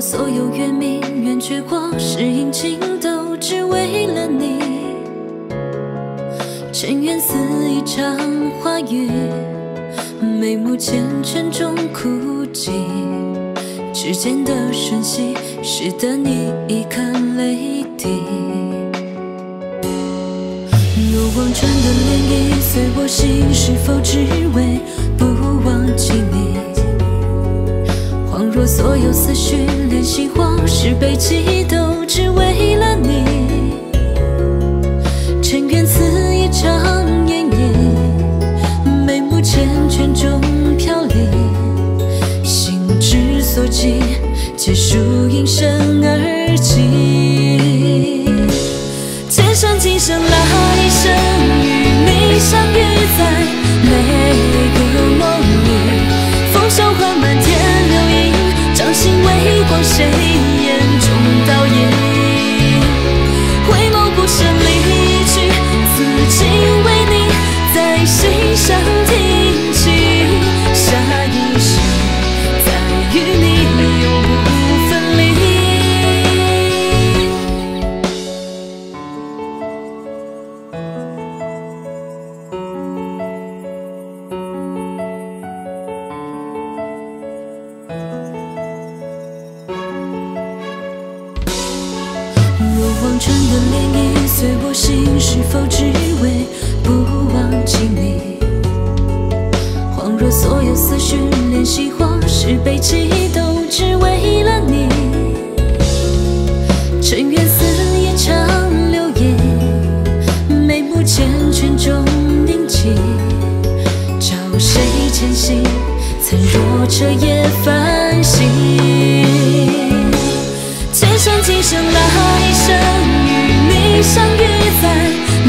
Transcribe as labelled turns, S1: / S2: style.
S1: 所有圆明园却过，是阴晴都只为了你。尘缘似一场花雨，眉目缱绻中枯寂。指尖的瞬息，使得你一颗泪滴。如望穿的涟漪随我心，是否只为不忘记你？恍若所有思绪连心慌，是悲泣都只为了你。尘缘似一场烟影，眉目缱绻中飘零。心之所寄，皆属应声而起。千山今生来生，与你相遇在每个梦里。风霜缓满天流影，掌心微光，谁眼中倒影？回眸不舍离去，此情为你在心上听起。下一世，再与你永不分离。若望穿的涟漪随我心，是否只为不忘记你？恍若所有思绪连心慌，是悲泣都只为了你。尘缘似一场流萤，眉目缱绻中凝起。找谁前行？曾若彻夜繁星。千山今生来生，与你相遇在